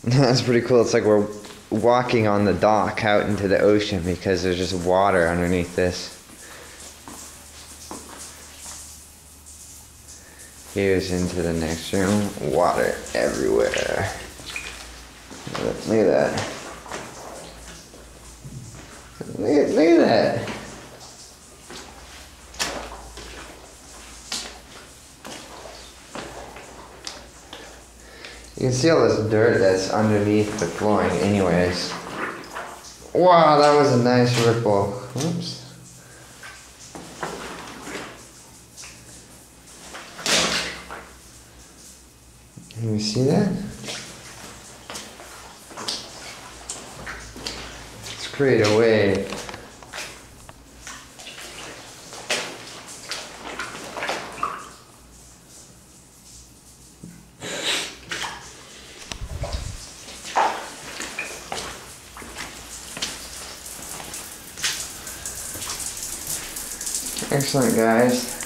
That's pretty cool. It's like we're walking on the dock out into the ocean because there's just water underneath this. Here's into the next room. Water everywhere. Look at that. Look at that. You can see all this dirt that's underneath the flooring anyways. Wow, that was a nice ripple. Oops. Can you see that? Let's create a wave. Excellent, guys.